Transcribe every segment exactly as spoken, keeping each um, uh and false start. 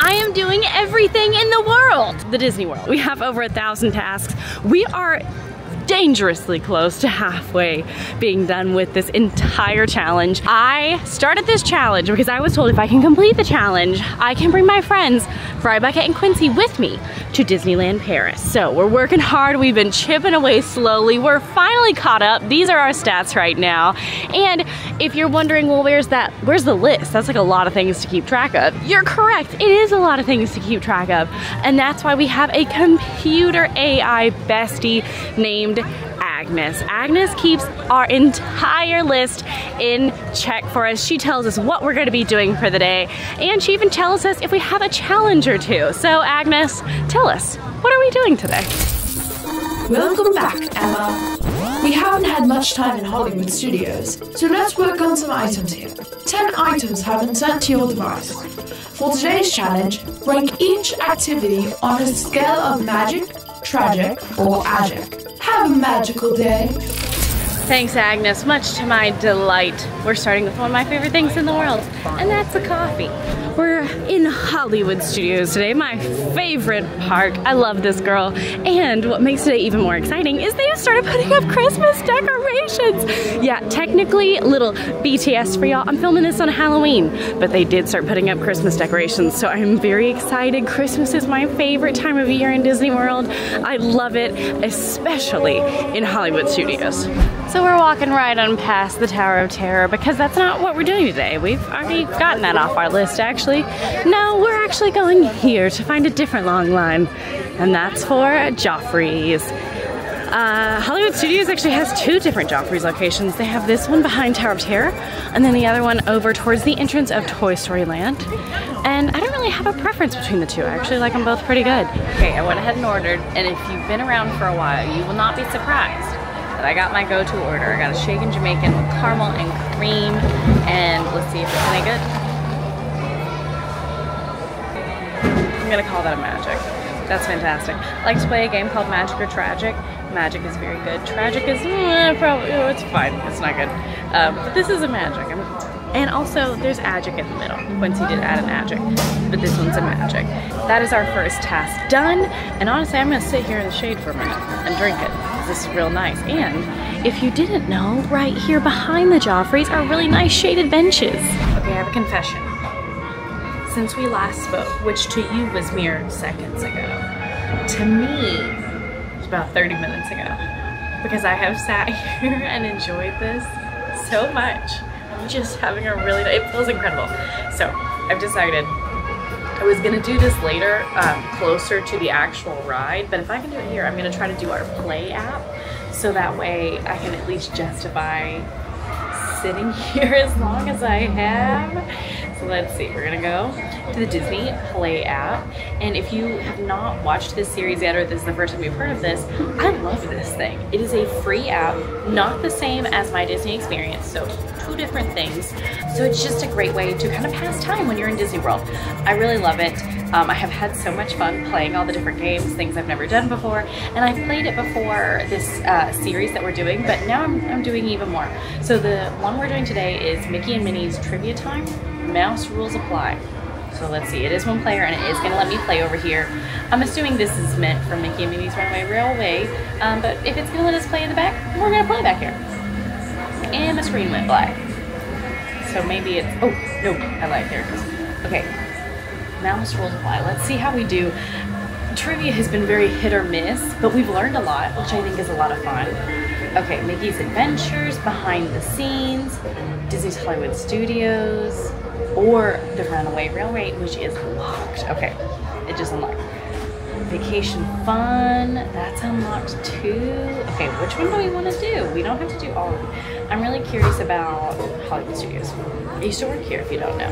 I am doing everything in the world. The Disney World. We have over a thousand tasks. We are dangerously close to halfway being done with this entire challenge. I started this challenge because I was told if I can complete the challenge, I can bring my friends, Fry Bucket and Quincy, with me to Disneyland Paris. So we're working hard. We've been chipping away slowly. We're finally caught up. These are our stats right now. And if you're wondering, well, where's that? Where's the list? That's like a lot of things to keep track of. You're correct. It is a lot of things to keep track of. And that's why we have a computer A I bestie named Agnes. Agnes keeps our entire list in check for us. She tells us what we're going to be doing for the day, and she even tells us if we have a challenge or two. So Agnes, tell us, what are we doing today? Welcome back, Emma. We haven't had much time in Hollywood Studios, so let's work on some items here. ten items have been sent to your device. For today's challenge, rank each activity on a scale of magic, tragic, or agic. Have a magical day. Thanks, Agnes. Much to my delight. We're starting with one of my favorite things in the world, and that's a coffee. We're in Hollywood Studios today, my favorite park. I love this girl. And what makes today even more exciting is they started putting up Christmas decorations. Yeah, technically, little B T S for y'all. I'm filming this on Halloween, but they did start putting up Christmas decorations, so I'm very excited. Christmas is my favorite time of year in Disney World. I love it, especially in Hollywood Studios. So we're walking right on past the Tower of Terror because that's not what we're doing today. We've already gotten that off our list, actually. No, we're actually going here to find a different long line, and that's for Joffrey's. Uh, Hollywood Studios actually has two different Joffrey's locations. They have this one behind Tower of Terror, and then the other one over towards the entrance of Toy Story Land. And I don't really have a preference between the two. I actually like them both pretty good. Okay, I went ahead and ordered, and if you've been around for a while, you will not be surprised. I got my go-to order. I got a shaken Jamaican with caramel and cream, and let's see if it's any good. I'm gonna call that a magic. That's fantastic. I like to play a game called Magic or Tragic. Magic is very good. Tragic is eh, probably, oh, it's fine. It's not good. Um, but this is a magic. I'm, and also, there's agic in the middle. Quincy did add an agic, but this one's a magic. That is our first task done, and honestly, I'm gonna sit here in the shade for a minute and drink it. This is real nice. And if you didn't know, right here behind the Joffreys are really nice shaded benches. Okay, I have a confession. Since we last spoke, which to you was mere seconds ago, to me, it was about thirty minutes ago, because I have sat here and enjoyed this so much. I'm just having a really, it feels incredible. So I've decided I was gonna do this later, um, closer to the actual ride, but if I can do it here, I'm gonna try to do our Play app, so that way I can at least justify sitting here as long as I have. So let's see, we're gonna go to the Disney Play app, and if you have not watched this series yet, or this is the first time you've heard of this, I love this thing. It is a free app, not the same as My Disney Experience, so two different things. So it's just a great way to kind of pass time when you're in Disney World. I really love it. Um, I have had so much fun playing all the different games, things I've never done before, and I've played it before this uh, series that we're doing, but now I'm, I'm doing even more. So the one we're doing today is Mickey and Minnie's Trivia Time. Mouse rules apply. So let's see, it is one player and it is gonna let me play over here. I'm assuming this is meant for Mickey and Minnie's Runaway Railway, um, but if it's gonna let us play in the back, we're gonna play back here. And the screen went black. So maybe it's, oh, no, I lied, there it goes. Okay, mouse rules apply. Let's see how we do. Trivia has been very hit or miss, but we've learned a lot, which I think is a lot of fun. Okay, Mickey's Adventures, Behind the Scenes, Disney's Hollywood Studios, or the Runaway Railway, which is locked. Okay, it just unlocked. Vacation Fun, that's unlocked too. Okay, which one do we want to do? We don't have to do all of them. I'm really curious about Hollywood Studios. I used to work here if you don't know.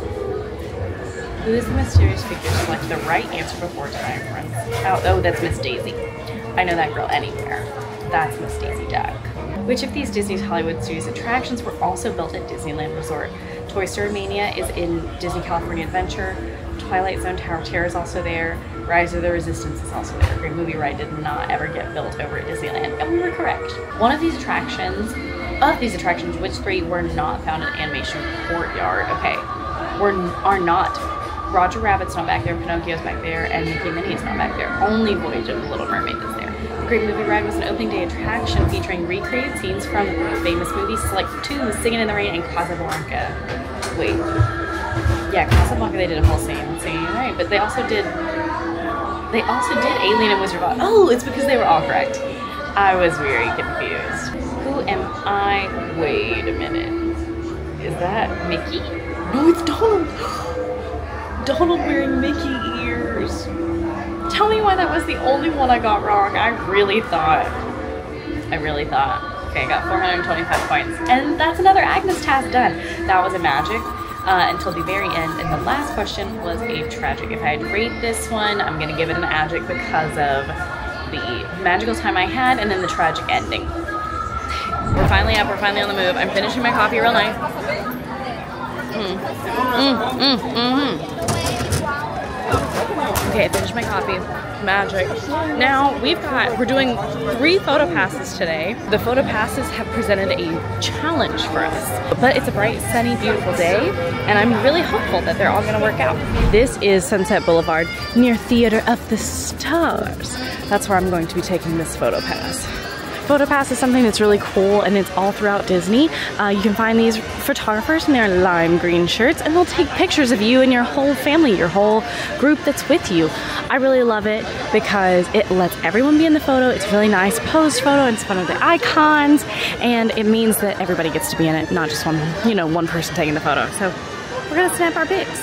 Who is the mysterious figure? Select the right answer before time runs out. Oh, that's Miss Daisy. I know that girl anywhere. That's Miss Daisy Duck. Which of these Disney's Hollywood Studios attractions were also built at Disneyland Resort? Toy Story Mania is in Disney California Adventure. Twilight Zone Tower of Terror is also there. Rise of the Resistance is also there. Great Movie Ride did not ever get built over at Disneyland, and we were correct. One of these attractions, of these attractions, which three were not found in Animation Courtyard? Okay, were are not Roger Rabbit's not back there, Pinocchio's back there, and Mickey and Minnie's not back there. Only Voyage of the Little Mermaid is there. The Great Movie Ride was an opening day attraction featuring recreated scenes from famous movies like Two, Singing in the Rain, and Casablanca. Wait. Yeah, Casablanca, they did a whole scene singing in the rain, but they also did, they also did Alien and Wizard of Oz. Oh, it's because they were all correct. I was very confused. Who am I? Wait a minute. Is that Mickey? No, it's Donald. Donald wearing Mickey ears. Tell me why that was the only one I got wrong. I really thought, I really thought. Okay, I got four hundred twenty-five points. And that's another Agnes task done. That was a magic uh, until the very end. And the last question was a tragic. If I had to rate this one, I'm gonna give it an magic because of the magical time I had and then the tragic ending. We're finally up, we're finally on the move. I'm finishing my coffee real nice. Mm. Mm, mm, mm-hmm. Okay, I finished my coffee. Magic. Now we've got, we're doing three photo passes today. The photo passes have presented a challenge for us, but it's a bright, sunny, beautiful day, and I'm really hopeful that they're all gonna work out. This is Sunset Boulevard near Theater of the Stars. That's where I'm going to be taking this photo pass. Photo pass is something that's really cool, and it's all throughout Disney. Uh, you can find these photographers in their lime green shirts, and they'll take pictures of you and your whole family, your whole group that's with you. I really love it because it lets everyone be in the photo. It's a really nice posed photo, and it's one of the icons, and it means that everybody gets to be in it, not just one, you know, one person taking the photo. So we're gonna snap our pics.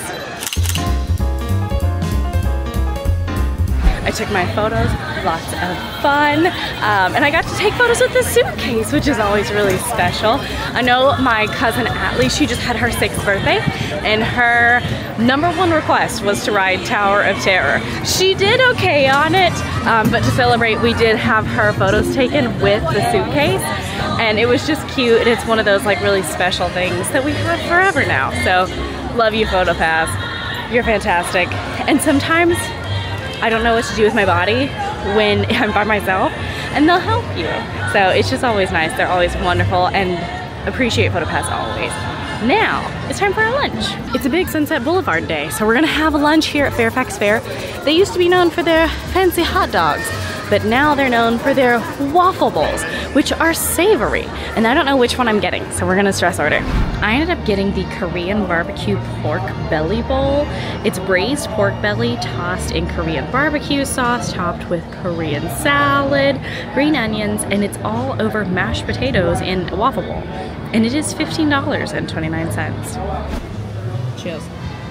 I took my photos, lots of fun, um, and I got to take photos with the suitcase, which is always really special. I know my cousin Atlee, she just had her sixth birthday, and her number one request was to ride Tower of Terror. She did okay on it, um, but to celebrate, we did have her photos taken with the suitcase, and it was just cute, and it's one of those like really special things that we have forever now. So, love you, PhotoPass. You're fantastic. And sometimes, I don't know what to do with my body when I'm by myself, and they'll help you. So it's just always nice. They're always wonderful, and appreciate PhotoPass always. Now, it's time for our lunch. It's a big Sunset Boulevard day, so we're gonna have a lunch here at Fairfax Fair. They used to be known for their fancy hot dogs, but now they're known for their waffle bowls, which are savory. And I don't know which one I'm getting, so we're gonna stress order. I ended up getting the Korean barbecue pork belly bowl. It's braised pork belly tossed in Korean barbecue sauce, topped with Korean salad, green onions, and it's all over mashed potatoes in a waffle bowl. And it is fifteen dollars and twenty-nine cents. Cheers.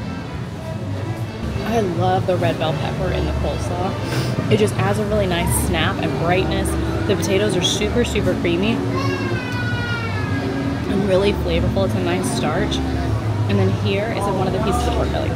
I love the red bell pepper in the coleslaw. It just adds a really nice snap and brightness. The potatoes are super, super creamy and really flavorful. It's a nice starch. And then here is one of the pieces of pork belly.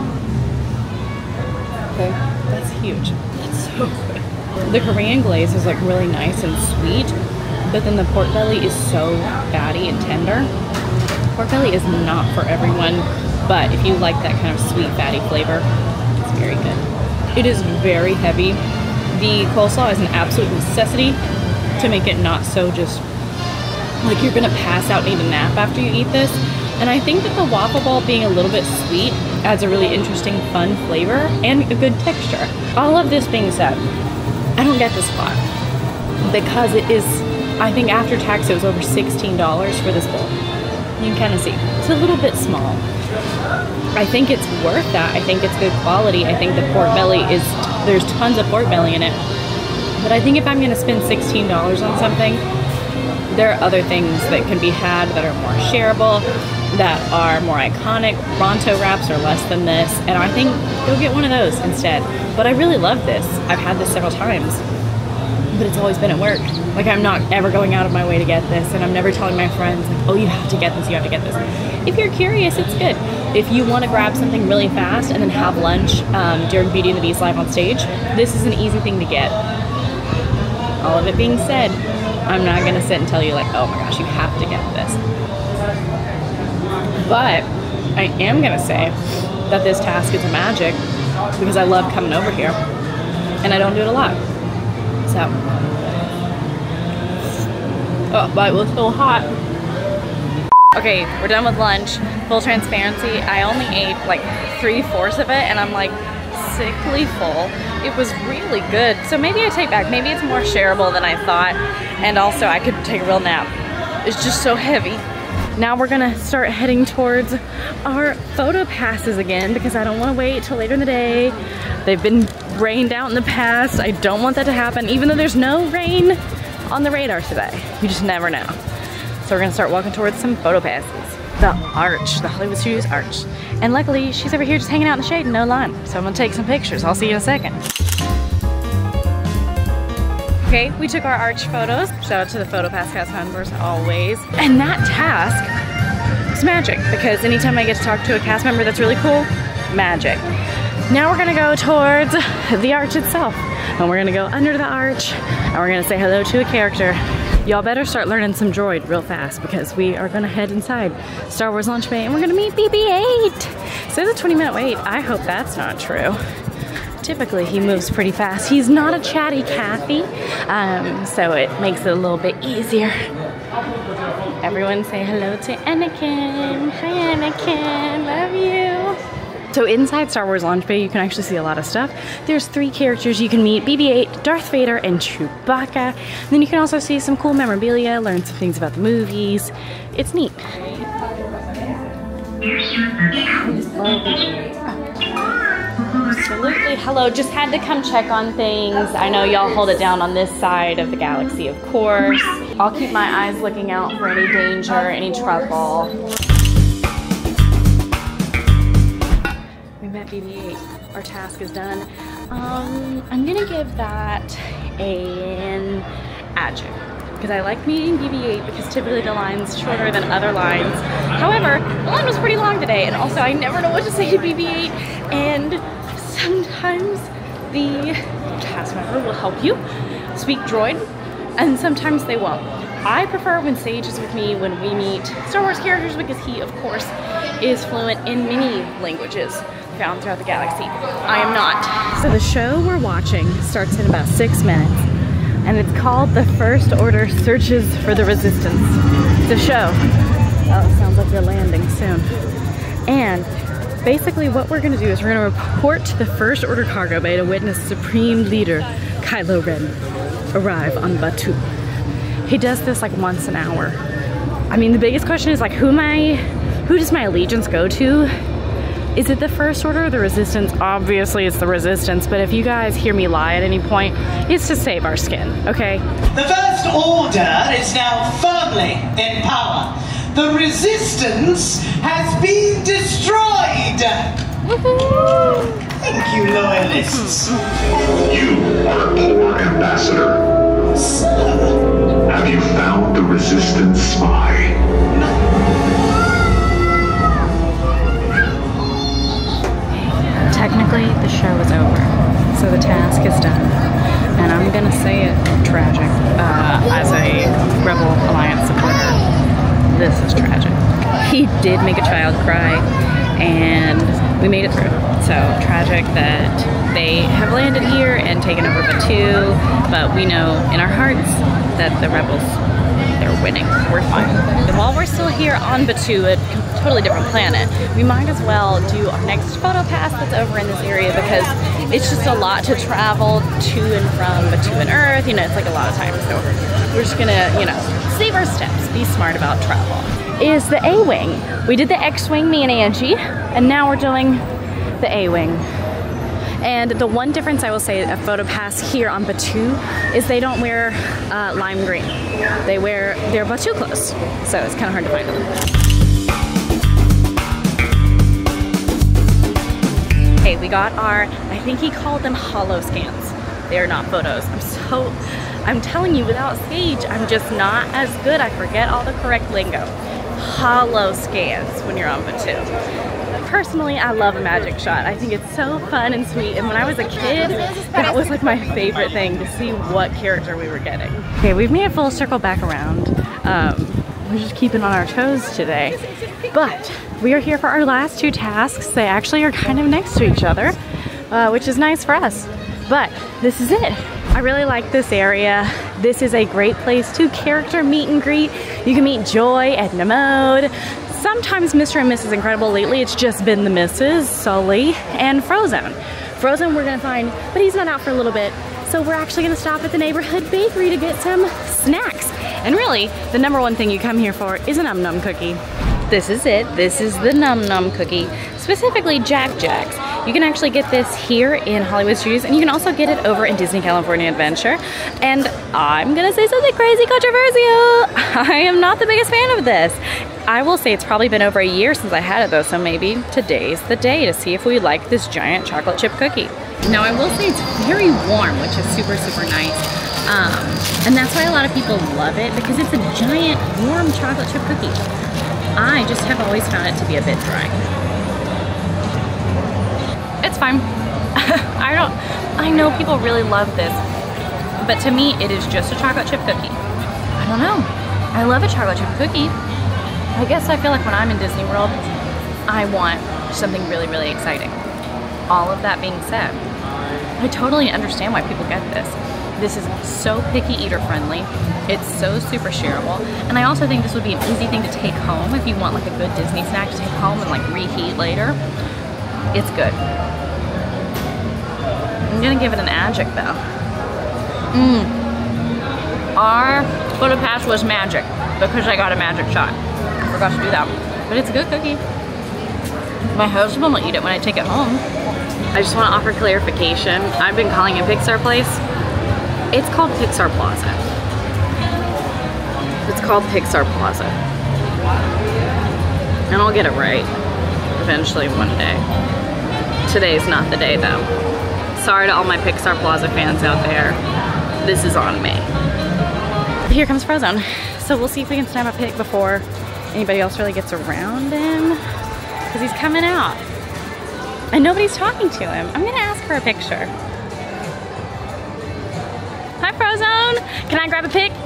Okay, that's huge. That's so good. The Korean glaze is like really nice and sweet, but then the pork belly is so fatty and tender. Pork belly is not for everyone, but if you like that kind of sweet, fatty flavor, it's very good. It is very heavy. The coleslaw is an absolute necessity to make it not so just like you're gonna pass out and need a nap after you eat this. And I think that the waffle ball being a little bit sweet adds a really interesting, fun flavor and a good texture. All of this being said, I don't get this spot because it is, I think after tax it was over sixteen dollars for this bowl. You can kind of see, it's a little bit small. I think it's worth that. I think it's good quality. I think the pork belly is, there's tons of pork belly in it. But I think if I'm gonna spend sixteen dollars on something, there are other things that can be had that are more shareable, that are more iconic. Ronto wraps are less than this, and I think go get one of those instead. But I really love this. I've had this several times, but it's always been at work. Like, I'm not ever going out of my way to get this, and I'm never telling my friends, like, oh, you have to get this, you have to get this. If you're curious, it's good. If you want to grab something really fast and then have lunch um, during Beauty and the Beast live on stage, this is an easy thing to get. All of it being said, I'm not gonna sit and tell you like, oh my gosh, you have to get this. But I am gonna say that this task is a magic because I love coming over here and I don't do it a lot. So, oh, but it was so hot. Okay, we're done with lunch. Full transparency, I only ate like three-fourths of it and I'm like sickly full. It was really good. So maybe I take back, maybe it's more shareable than I thought. And also I could take a real nap. It's just so heavy. Now we're gonna start heading towards our photo passes again because I don't wanna wait till later in the day. They've been rained out in the past. I don't want that to happen, even though there's no rain on the radar today. You just never know. So we're gonna start walking towards some photo passes. The Arch, the Hollywood Studios Arch. And luckily, she's over here just hanging out in the shade and no line. So I'm gonna take some pictures. I'll see you in a second. Okay, we took our Arch photos. Shout out to the PhotoPass cast members always. And that task was magic because anytime I get to talk to a cast member that's really cool, magic. Now we're gonna go towards the Arch itself. And we're gonna go under the Arch and we're gonna say hello to a character. Y'all better start learning some droid real fast because we are gonna head inside Star Wars Launch Bay and we're gonna meet B B eight. So there's a twenty minute wait. I hope that's not true. Typically he moves pretty fast. He's not a chatty Cathy, um, so it makes it a little bit easier. Everyone say hello to Anakin. Hi Anakin, love you. So inside Star Wars Launch Bay, you can actually see a lot of stuff. There's three characters you can meet, B B eight, Darth Vader, and Chewbacca. And then you can also see some cool memorabilia, learn some things about the movies. It's neat. Absolutely. Hello, just had to come check on things. I know y'all hold it down on this side of the galaxy, of course. I'll keep my eyes looking out for any danger, any trouble. B B eight, our task is done. Um, I'm gonna give that an adjective because I like meeting B B eight because typically the line's shorter than other lines. However, the line was pretty long today and also I never know what to say to B B eight and sometimes the cast member will help you speak droid and sometimes they won't. I prefer when Sage is with me when we meet Star Wars characters because he, of course, is fluent in many languages found throughout the galaxy. I am not. So the show we're watching starts in about six minutes and it's called The First Order Searches for the Resistance. It's a show. Oh, it sounds like they're landing soon. And basically what we're gonna do is we're gonna report to the First Order cargo bay to witness Supreme Leader Kylo Ren arrive on Batuu. He does this like once an hour. I mean, the biggest question is like, who am I, who does my allegiance go to? Is it the First Order or the Resistance? Obviously it's the Resistance, but if you guys hear me lie at any point, it's to save our skin, okay? The First Order is now firmly in power. The Resistance has been destroyed! Woohoo! Thank you, loyalists. You are a poor ambassador. Sir. Have you found the Resistance spy? Technically, the show is over, so the task is done. And I'm gonna say it tragic. Uh, as a Rebel Alliance supporter, this is tragic. He did make a child cry, and we made it through. So tragic that they have landed here and taken over Batuu, but we know in our hearts that the Rebels, they're winning. We're fine. And while we're still here on Batuu, a totally different planet, we might as well do our next photo pass that's over in this area because it's just a lot to travel to and from Batuu and Earth. You know, it's like a lot of time. So we're just gonna, you know, save our steps, be smart about travel. Is the A-Wing. We did the X-Wing, me and Angie, and now we're doing the A-Wing. And the one difference I will say a photo pass here on Batuu is they don't wear uh, lime green. They wear their Batuu clothes, so it's kind of hard to find them. Okay, we got our, I think he called them holo scans. They are not photos. I'm so, I'm telling you, without Sage, I'm just not as good. I forget all the correct lingo. Holo scans when you're on Batuu. Personally, I love a magic shot. I think it's so fun and sweet. And when I was a kid, that was like my favorite thing, to see what character we were getting. Okay, we've made a full circle back around. Um, we're just keeping on our toes today. But we are here for our last two tasks. They actually are kind of next to each other, uh, which is nice for us. But this is it. I really like this area. This is a great place to character meet and greet. You can meet Joy, Edna Mode, sometimes Mister and Missus Incredible. Lately it's just been the Missus, Sully, and Frozen. Frozen we're gonna find, but he's not out for a little bit. So we're actually gonna stop at the neighborhood bakery to get some snacks. And really, the number one thing you come here for is a Num Num cookie. This is it. This is the Num Num cookie, specifically Jack Jack's. You can actually get this here in Hollywood Studios, and you can also get it over in Disney California Adventure. And I'm gonna say something crazy controversial. I am not the biggest fan of this. I will say it's probably been over a year since I had it though, so maybe today's the day to see if we like this giant chocolate chip cookie. Now I will say it's very warm, which is super, super nice. Um, and that's why a lot of people love it, because it's a giant warm chocolate chip cookie. I just have always found it to be a bit dry. It's fine. I don't, I know people really love this, but to me it is just a chocolate chip cookie. I don't know. I love a chocolate chip cookie. I guess I feel like when I'm in Disney World, I want something really, really exciting. All of that being said, I totally understand why people get this. This is so picky eater friendly. It's so super shareable. And I also think this would be an easy thing to take home if you want like a good Disney snack to take home and like reheat later. It's good. I'm gonna give it an adjunct though. Mmm. Our photo pass was magic because I got a magic shot. I forgot to do that. But it's a good cookie. My husband will eat it when I take it home. I just want to offer clarification. I've been calling it Pixar Place. It's called Pixar Plaza. It's called Pixar Plaza. And I'll get it right eventually one day. Today's not the day though. Sorry to all my Pixar Plaza fans out there. This is on me. Here comes Frozen. So we'll see if we can snap a pic before anybody else really gets around him, because he's coming out. And nobody's talking to him. I'm gonna ask for a picture. Hi Frozen, can I grab a pic?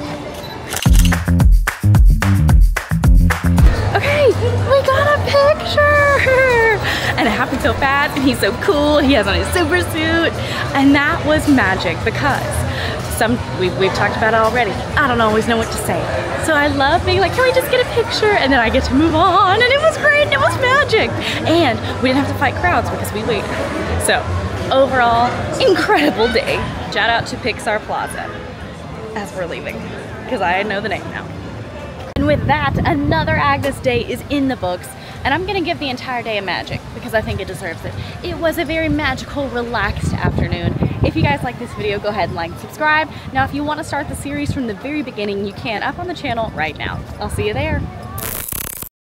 Okay, we got a picture! And it happened so fast, and he's so cool. He has on his super suit. And that was magic, because some, we've, we've talked about it already. I don't always know what to say. So I love being like, can we just get a picture? And then I get to move on, and it was great, and it was magic. And we didn't have to fight crowds because we waited. So overall, incredible day. Shout out to Pixar Plaza as we're leaving, because I know the name now. And with that, another Agnes Day is in the books, and I'm gonna give the entire day a magic because I think it deserves it. It was a very magical, relaxed afternoon. If you guys like this video, go ahead and like and subscribe. Now, if you want to start the series from the very beginning, you can up on the channel right now. I'll see you there.